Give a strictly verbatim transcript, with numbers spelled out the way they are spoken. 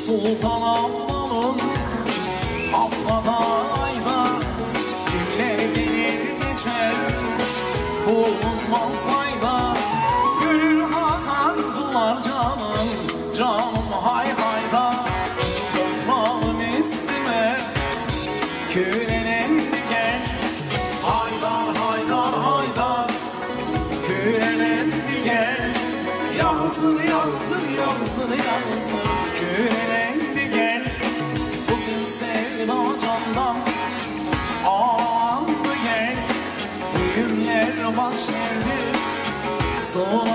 Sultan Abdal'ın haftada ayda günler gelir geçer, bulunmaz fayda. Gönül hakan sular canım, canım hay hayda. Toprağım üstüme kürenen gel, haydar haydar haydar, kürenen gel. Yansın yansın yansın yansın, kürenen gel. Bugün sevda candan ağlandı gel. Düğünler baş verdi, sonra